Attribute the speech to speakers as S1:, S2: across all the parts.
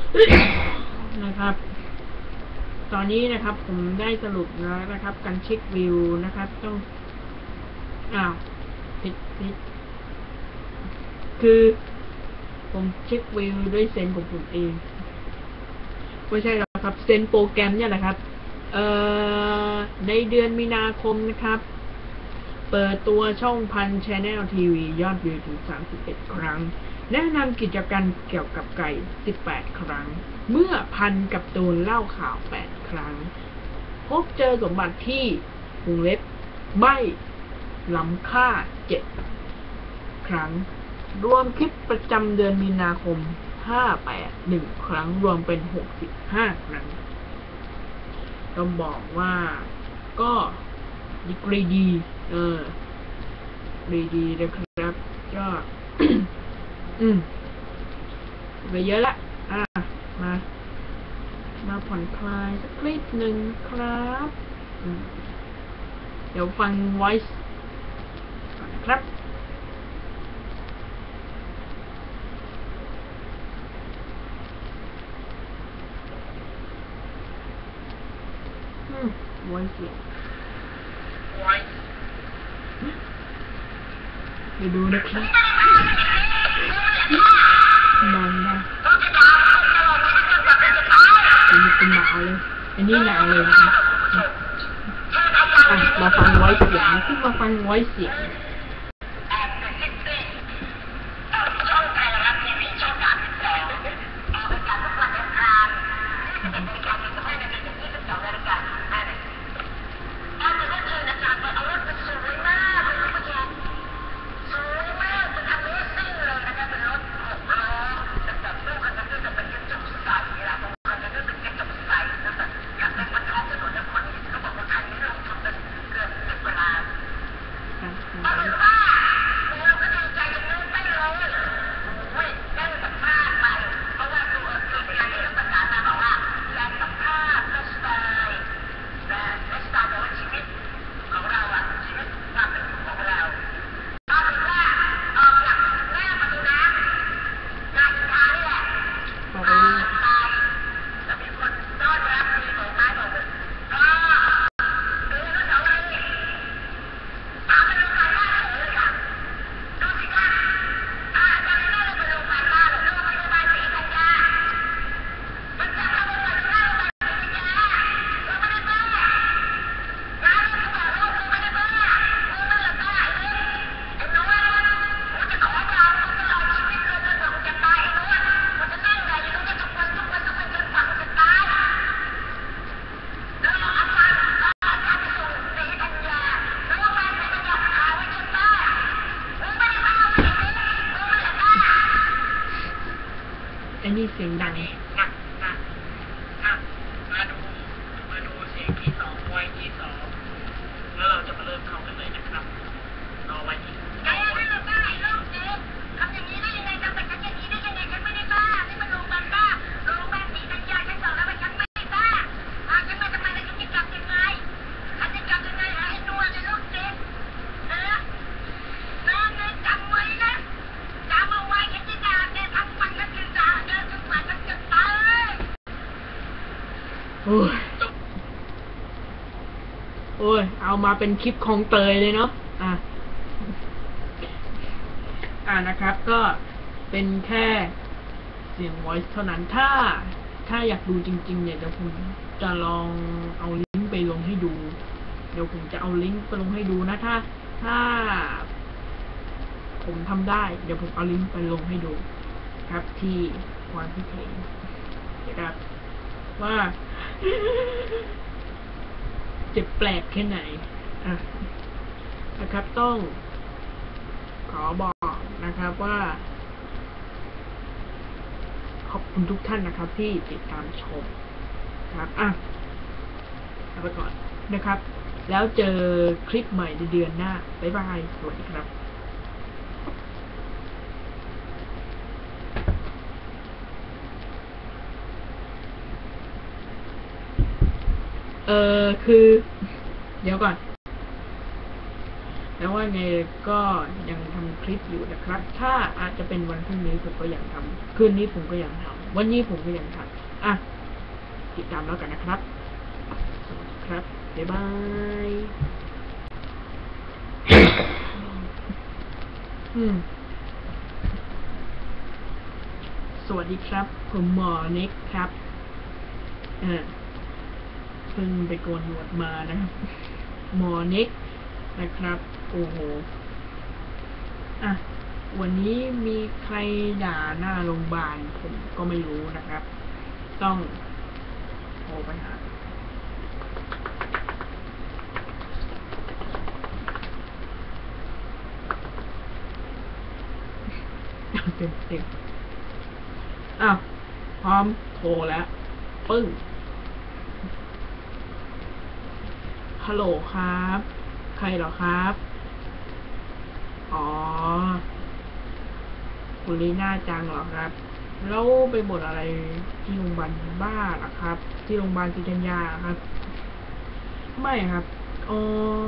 S1: นะครับตอนนี้นะครับผมได้สรุปแล้วนะครับการเช็ควิวนะครับต้องผิดคือผมเช็ควิวด้วยเซนของผมเองไม่ใช่หรอกครับเซนโปรแกรมเนี่ยแหละครับในเดือนมีนาคมนะครับเปิดตัวช่องพัน Channel TV ยอดวิวถึง31 ครั้งแนะนำกิจการเกี่ยวกับไก่18 ครั้งเมื่อพันกับตูนเล่าข่าว8 ครั้งพบเจอสมบัติที่วงเล็บไม่ล้ำค่า7 ครั้งรวมคลิปประจำเดือนมีนาคม58 1 ครั้งรวมเป็น65 ครั้งต้องบอกว่าก็ดีกรีดีดีนะครับก็ไปเยอะละมาผ่อนคลายสักนิดหนึ่งครับเดี๋ยวฟัง voice ก่อนนะครับvoice เสียงไปดูนะครับมันนะเป็นหนาวเลยอันนี้หนาวเลยมาฟังไว้เสียงขึ้นมาฟังไว้เสียงอันนี้เสียงดัง
S2: มาดูเสียงที่2ไว้ที่2แล้วเราจะมาเริ่มเข้ากันเลยนะครับรอไว้ที่
S3: ไม่ได้บ้าไอ้โรคจิตทำอย่างนี้ได้ยังไงทำแบบฉันอย่างนี้ได้ยังไงฉันไม่ได้บ้านี่มันโรงพยาบาลบ้าโรงพยาบาลศรีธัญญาฉันบอกแล้วว่าฉันไม่ได้บ้าฉันมาทำไมแล้วฉันจะกลับยังไงฉันจะกลับยังไงไอ้นวลไอ้โรคจิตนะจำไว้นะจำเอาไว้ฉันจะด่าแกทั้งวันฉันจะด่าแกจนกว่าฉันจะตาย
S1: โอ้ยเอามาเป็นคลิปของเตยเลยเนาะนะครับก็เป็นแค่เสียง voice เท่านั้นถ้าอยากดูจริงๆเนี่ยเดี๋ยวผมจะลองเอาลิงก์ไปลงให้ดูเดี๋ยวผมจะเอาลิงก์ไปลงให้ดูนะถ้าผมทำได้เดี๋ยวผมเอาลิงก์ไปลงให้ดูครับที่ความคิดเห็นนะครับว่าจะแปลกแค่ไหนนะครับต้องขอบอกนะครับว่าขอบคุณทุกท่านนะครับที่ติดตามชมครับเอาไปก่อนนะครับแล้วเจอคลิปใหม่ในเดือนหน้าบ๊ายบายสวัสดีครับคือเดี๋ยวก่อนแล้วว่าไงก็ยังทำคลิปอยู่นะครับถ้าอาจจะเป็นวันพรุ่งนี้ผมก็ยังทำคืนนี้ผมก็ยังทำวันนี้ผมก็ยังทำติดตามแล้วกันนะครับสวัสดีครับบ๊ายบายสวัสดีครับผมหมอเน็กครับเพิ่งไปโกนหนวดมานะครับหมอเน็กนะครับโอ้โหวันนี้มีใครด่าหน้าโรงพยาบาลผมก็ไม่รู้นะครับต้องโทรไปหาเต็มพร้อมโทรแล้วปึ้งฮัลโหลครับใครเหรอครับอ๋อคุณลีน่าจังเหรอครับแล้วไปบ่นอะไรที่โรงพยาบาลบ้าเหรอครับที่โรงพยาบาลศิริยาครับไม่ครับอ๋อ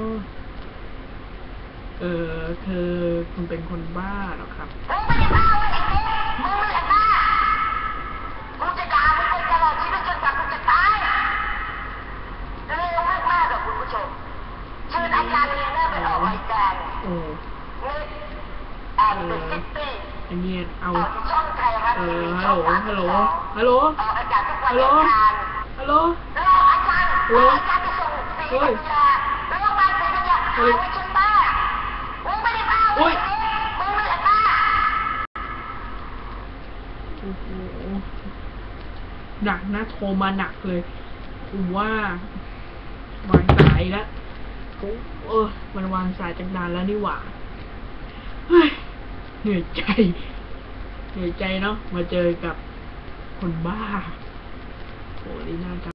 S1: คือคุณเป็นคนบ้าเหรอครับ
S3: มึงไม่ได้บ้าเว้ยไอ้เจ๊มึงไม่ได้บ้ากูจะด่ามึงไปตลอดชีวิตจนกว่ากูจะตายเร็วมากๆกับคุณผู้ชมเชิญอาจารย์ลีน่าไปออกรายการนิดแอนด์เดอะซิตี้
S1: อันนี้เอา
S3: ช่องไทยรัฐทีวีช่อง
S1: ฮัลโหล
S3: ออกอากาศทุกวันอังคาร
S1: ฮัลโหล
S3: รออาจารย์ไปส่งศรีธัญญาโรงพยาบาลศรีธัญญาหายไปจนบ้ามึงไม่ได้บ้าเว้ยมึงไม่ได้บ้า
S1: โอ้โหหนักนะโทรมาหนักเลยกูว่าวางสายแล้วมันวางสายจากนานแล้วนี่หว่าเฮ้ยเหนื่อยใจเนาะมาเจอกับคนบ้าโหลีน่าจัง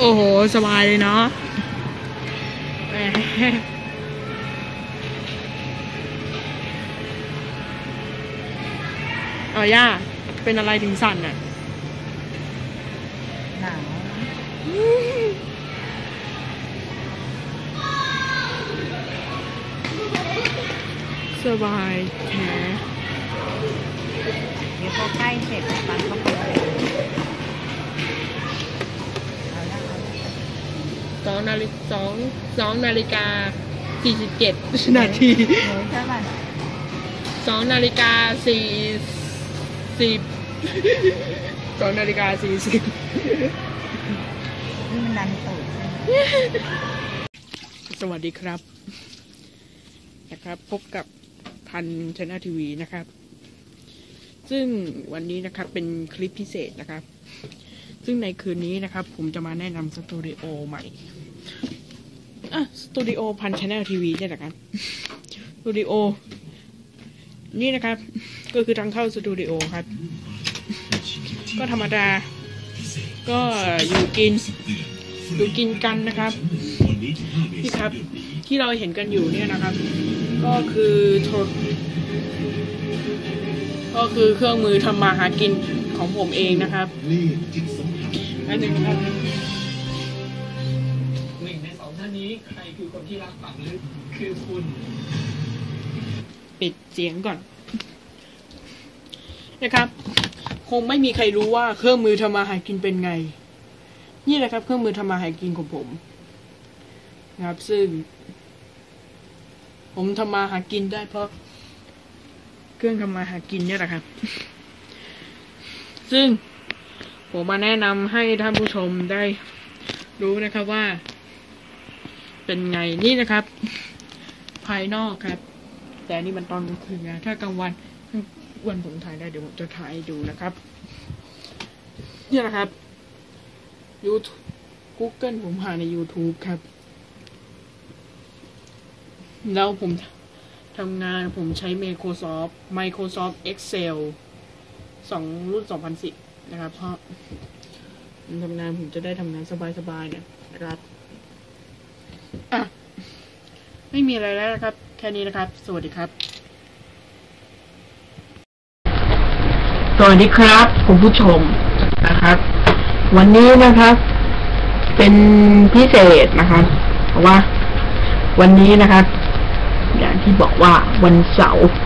S1: โอ้โหสบายเลยเนาะแหมย่าเป็นอะไรถึงสั่นอ่ะ
S3: หนาว
S1: สบายแท้
S3: เดี๋ยวพอใกล้เสร็จปันก็ไปเลย
S1: 2 นาฬิกา 47 นาที
S3: หนูใช่ป่ะ
S1: 2 นาฬิกา 2 นาฬิกา 40
S3: นี่มันดันตูด
S1: สวัสดีครับพบกับพันชนะทีวีนะครับ ซึ่งวันนี้นะครับเป็นคลิปพิเศษนะครับซึ่งในคืนนี้นะครับผมจะมาแนะนำสตูดิโอใหม่สตูดิโอพันชนะทีวีเนี่ยนะครับสตูดิโอนี่นะครับก็คือทางเข้าสตูดิโอครับก็ธรรมดาก็อยู่กินกันนะครับนี่ครับที่เราเห็นกันอยู่เนี่ยนะครับก็คือเครื่องมือทำมาหากินของผมเองนะครับอันหนึ่งครับ1 ใน 2ท่านนี้ใครคือคนที่รักฝังลึกคือคุณปิดเสียงก่อนนะครับคงไม่มีใครรู้ว่าเครื่องมือทำมาหากินเป็นไงนี่แหละครับเครื่องมือทำมาหากินของผมนะครับซึ่งผมทำมาหากินได้เพราะเครื่องทำมาหากินเนี่ยแหละครับซึ่งผมมาแนะนำให้ท่านผู้ชมได้รู้นะครับว่าเป็นไงนี่นะครับ ภายนอกครับแต่นี่มันตอนกลางคืนนะถ้ากลางวันผมถ่ายได้เดี๋ยวผมจะถ่ายให้ดูนะครับนี่แหละครับ YouTube Google ผมหาใน YouTube ครับแล้วผมทำงานผมใช้ Microsoft Excel รุ่น 2010 นะครับเพราะผมทำงานผมจะได้ทำงานสบายๆเนี่ยนะครับไม่มีอะไรแล้วนะครับแค่นี้นะครับสวัสดีครับสวัสดีครับคุณผู้ชมนะครับวันนี้นะครับเป็นพิเศษนะครับเพราะว่าวันนี้นะครับอย่างที่บอกว่าวันเสาร์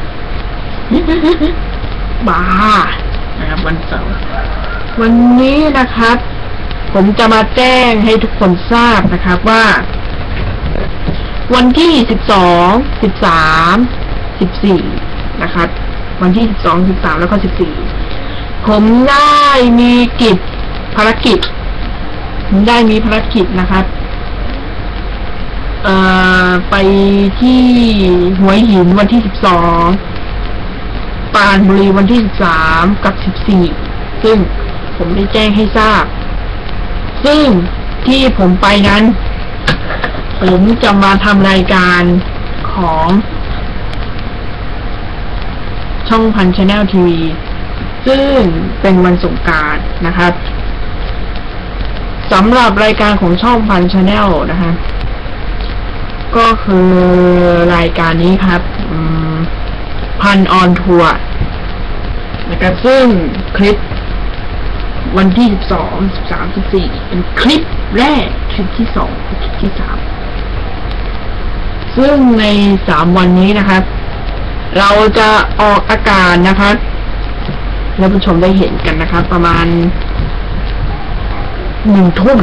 S1: บ้านะครับวันเสาร์วันนี้นะครับผมจะมาแจ้งให้ทุกคนทราบนะครับว่าวันที่12 13 14นะครับวันที่12 13แล้วก็14ผมได้มีภารกิจนะครับไปที่หัวหินวันที่12ปรานบุรีวันที่13กับ14ซึ่งผมได้แจ้งให้ทราบซึ่งที่ผมไปนั้นผมจะมาทำรายการของช่องพันชาแนลทีวีซึ่งเป็นวันสงกรานต์นะครับสำหรับรายการของช่องพันชาแนลนะคะก็คือรายการนี้ครับพันออนทัวร์นะครับซึ่งคลิปวันที่12 13 14เป็นคลิปแรกคลิปที่2คลิปที่3ซึ่งใน3วันนี้นะครับเราจะออกอากาศนะครับท่านผู้ชมได้เห็นกันนะครับประมาณ1 ทุ่ม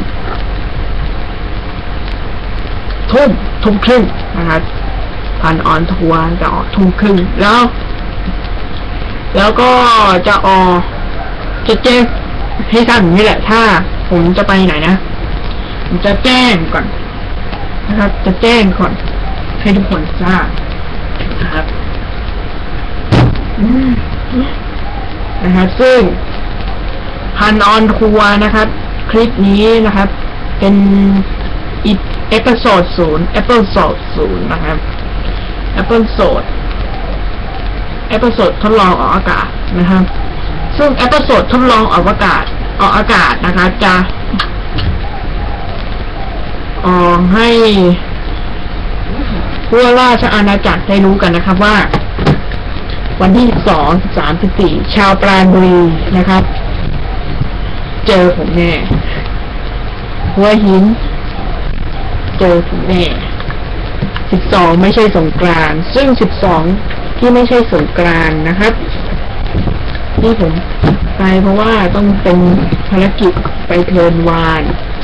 S1: ครึ่งนะครับพันออนทัวร์จะออกทุ่มครึ่งแล้วก็จะแจ้งให้ทราบอย่างนี้แหละถ้าผมจะไปไหนนะผมจะแจ้งก่อนนะครับจะแจ้งก่อนให้ทุกคนทราบนะครับซึ่งพันออนทัวร์นะครับคลิปนี้นะครับเป็นเอพิโซด 0นะครับเอพิโซดทดลองออกอากาศนะครับซึ่งเอพิโซดทดลองออกอากาศนะคะจะให้ทั่วราชอาณาจักรได้รู้กันนะครับว่า วันที่12 13 14ชาวปราณบุรีนะครับ เจอผมแน่หัวหินเจอผมแน่12ไม่ใช่สงกรานต์ซึ่ง12ที่ไม่ใช่สงกรานต์นะครับที่ผมไปเพราะว่าต้องเป็นภารกิจไปเทิร์นวาน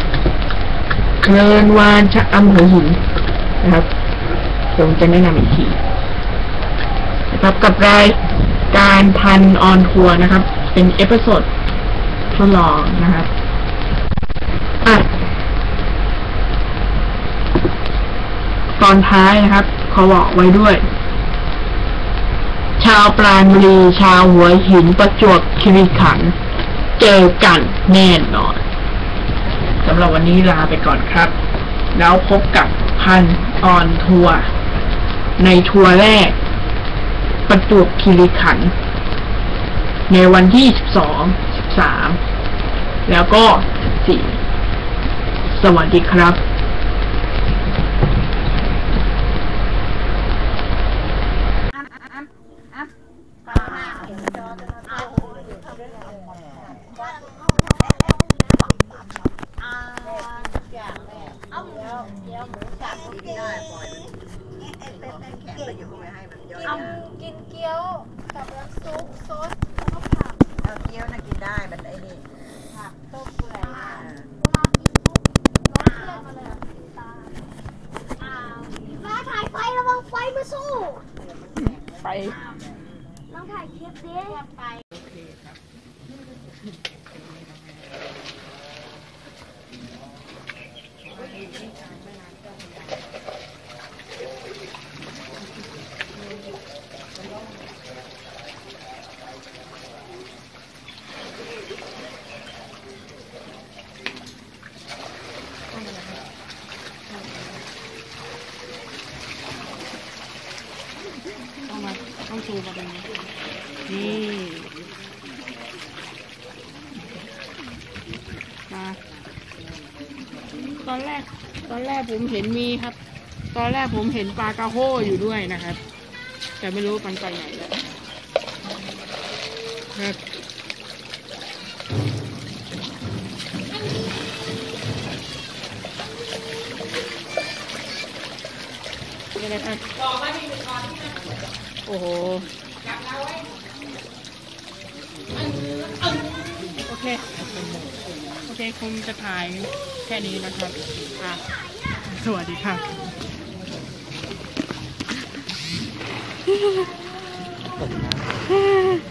S1: ชะอำหัวหินนะครับผมจะแนะนำอีกทีนะครับกับรายการพันออนทัวร์นะครับเป็นเอพิโซดทดลองนะครับตอนท้ายนะครับขอบอกไว้ด้วย ชาวปราณบุรีชาวหัวหินประจวบคีรีขันธ์เจอกันแน่นอนสำหรับวันนี้ลาไปก่อนครับแล้วพบกับพันออนทัวร์ในทัวร์แรกประจวบคีรีขันธ์ในวันที่12 13แล้วก็14สวัสดีครับ
S4: กินเกี๊ยวกับน้ำซุปซดแล้วก็ผัก
S5: เอาเกี๊ยวน่ะกินได้มันไอ้นี่
S4: ผักต้มอะไรเวลากินปุ๊บรสเพื่อนมาเลยตาฟ้าถ่ายไฟระวังไฟมาสู้
S1: ไป
S4: ลองถ่ายคลิปดิไป
S1: ต้องชูมาตรงนี้นี่มาตอนแรกผมเห็นมีครับ ตอนแรกผมเห็นปลากระโฮอยู่ด้วยนะครับ แต่ไม่รู้มันไปไหนแล้วครับนี่เลยครับโอ้โหโอเคคงจะถ่ายแค่นี้นะครับสวัสดีครับ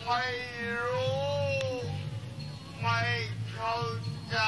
S6: ไม่รู้ไม่เข้าใจ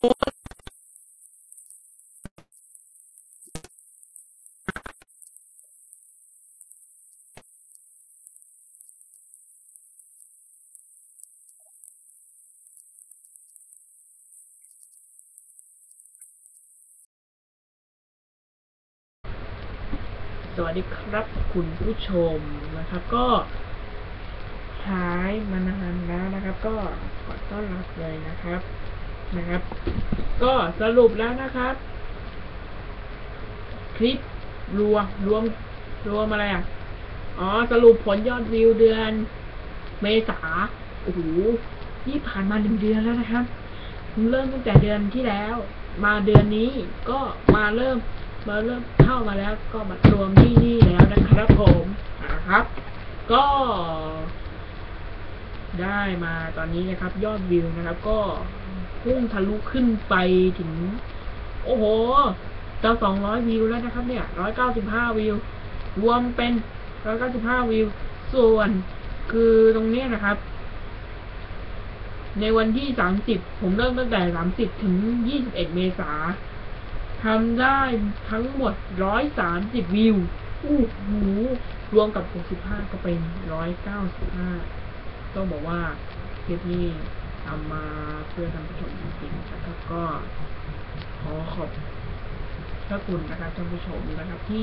S1: สวัสดีครับคุณผู้ชมนะครับก็หายมานานแล้วนะครับก็ขอต้อนรับเลยนะครับก็สรุปแล้วนะครับคลิปรวมอะไรอ่ะสรุปผลยอดวิวเดือนเมษาโอ้โหนี่ผ่านมา1 เดือนแล้วนะครับเริ่มตั้งแต่เดือนที่แล้วมาเดือนนี้ก็มาเริ่มเข้ามาแล้วก็มารวมที่นี่แล้วนะครับผมนะครับก็ได้มาตอนนี้นะครับยอดวิวนะครับก็พุ่งทะลุขึ้นไปถึงโอ้โหจะ200 วิวแล้วนะครับเนี่ย195 วิวรวมเป็น195 วิวส่วนคือตรงนี้นะครับ ในวันที่30ผมเริ่มตั้งแต่30ถึง21 เมษายนทำได้ทั้งหมด130 วิวอู้หูรวมกับ65ก็เป็น195ต้องบอกว่าคลิปนี้ทำมาเพื่อท่านผู้ชมจริงๆนะครับก็ขอขอบพระคุณนะครับท่านผู้ชมนะครับที่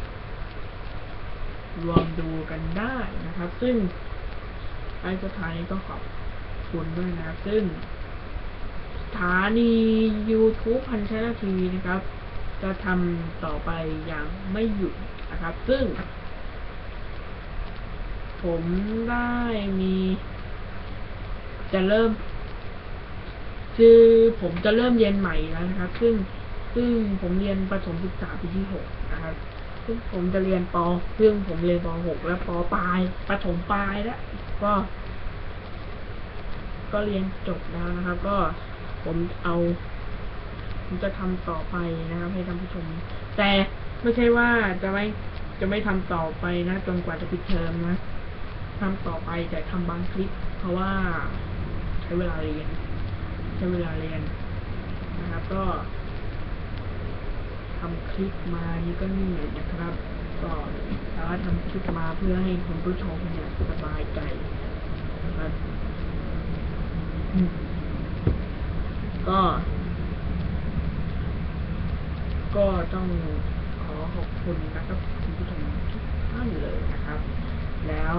S1: รวมดูกันได้นะครับซึ่งไอ้สถานีก็ขอบคุณด้วยนะครับซึ่งสถานี YouTube พันชนะทีวีนะครับจะทำต่อไปอย่างไม่หยุดนะครับซึ่งผมได้ผมจะเริ่มเรียนใหม่แล้วนะครับซึ่งผมเรียนประถมศึกษาปีที่6นะครับซึ่งผมจะเรียนซึ่งผมเรียนป.6 และป.ปลายประถมปลายแล้วก็เรียนจบแล้วนะครับก็ผมจะทำต่อไปนะครับให้ท่านผู้ชมแต่ไม่ใช่ว่าจะไม่ทำต่อไปนะจนกว่าจะปิดเทอมนะทำต่อไปแต่ทำบางคลิปเพราะว่าใช้เวลาเรียนนะครับก็ทำคลิปมานี่ก็เหนื่อยนะครับก็แต่ว่าทำคลิปมาเพื่อให้คุณผู้ชมเนี่ยสบายใจนะครับก็ต้องขอขอบคุณนะครับคุณผู้ชมทุกท่านเลยนะครับแล้ว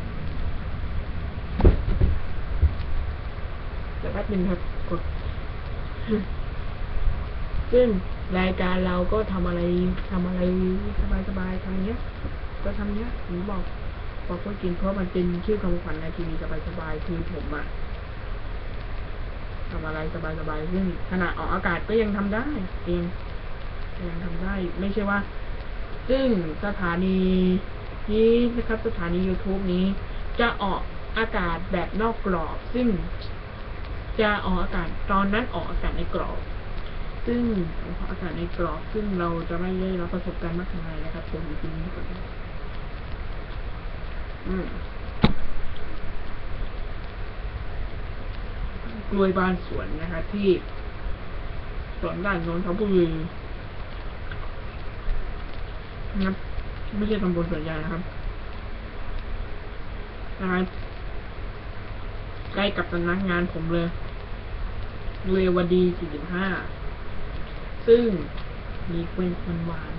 S1: จะแป๊บนึงครับกดซึ่งรายการเราก็ทำอะไรสบายๆทำเนี้ยก็ทำเนี้ยผมบอกว่ากินเพราะมันเป็นชื่อคำขวัญในทีวีสบายๆคือผมอะทำอะไรสบายๆซึ่งขณะออกอากาศก็ยังทำได้ยังทำได้ไม่ใช่ว่าซึ่งสถานีนี้นะครับสถานี YouTube นี้จะออกอากาศแบบนอกกรอบซึ่งจะออกอากาศตอนนั้นออกอากาศในกรอบซึ่งอากาศในกรอบซึ่งเราจะไม่ได้รับประสบการณ์มากมายนะครับตัวจริงกล้วยบ้านสวนนะครับที่สวนด่านนนทบุรีนะครับไม่ใช่ตำบลสวนใหญ่นะครับใกล้กับสำนักงานผมเลยเรวดี45ซึ่งมีกล้วยหวาน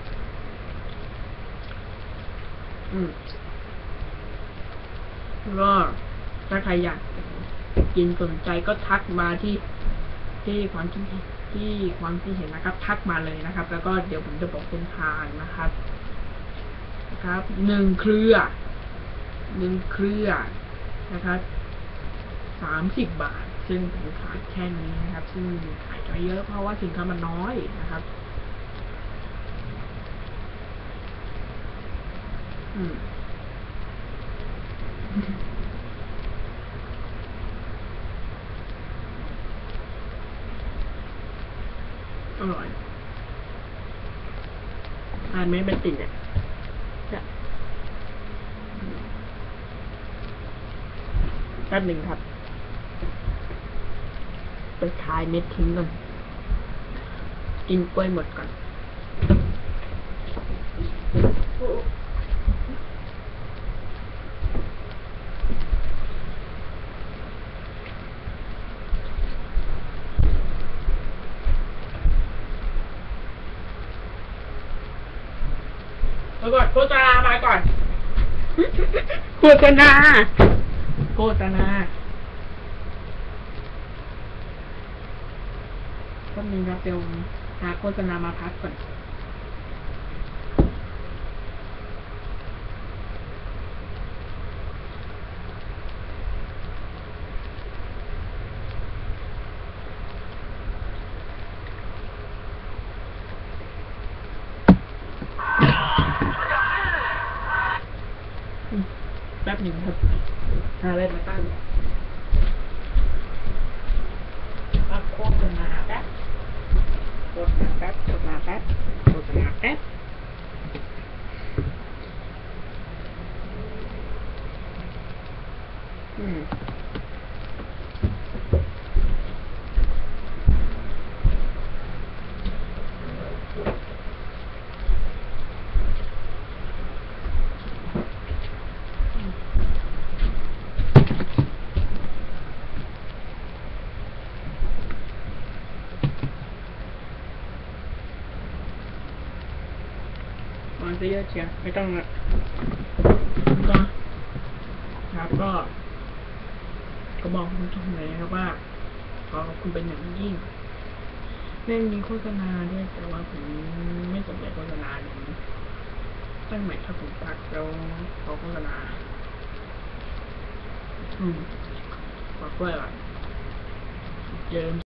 S1: ก็ถ้าใครอยากกินสนใจก็ทักมาที่ความคิดเห็นนะครับทักมาเลยนะครับแล้วก็เดี๋ยวผมจะบอกเส้นทางนะครับ1 เครือนะครับ30 บาทซึ่งผมขายแค่นี้นะครับซึ่งขายไม่เยอะเพราะว่าสินค้ามันน้อยนะครับอร่อยทานไม่เป็นติ่งเนี่ยแป๊บหนึ่งครับไปขายเม็ดทิ้งก่อนกินกล้วยหมดก่อนแล้วก่อนโฆษณามาก่อนโฆษณาก็มีนะเดี๋ยวหาโฆษณามาพักก่อนแป๊บหนึ่งครับหาอะไรมาตั้งโฆษณาแป๊บมันจะเยอะเชียวไม่ต้องนะครับก็บอกคุณผู้ชมเลยนะครับว่าขอขอบคุณเป็นอย่างยิ่งแม่งมีโฆษณาด้วยแต่ว่าผมไม่สนใจโฆษณาอย่างนี้ตั้งใหม่ถ้าผมพักแล้วขอโฆษณาขอกล้วยว่ะเจอ